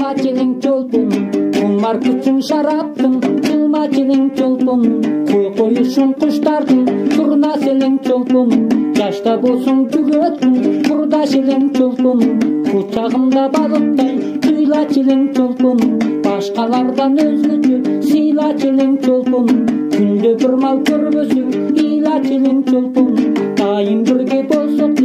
Жылма челең чолпун, кумар күчүң шараптың, жылма челең чолпун, кой коюшуң куштардын, турна селең чолпун, жашта болсуң жүгөтүн, мурда челең чолпун, кучагымда балыктай, сыйла челең чолпун, башкалардан өзгөчө, сыйла челең чолпун, күндө бир мал көрбөсүң, ыйла челең чолпун, дайым бирге болсок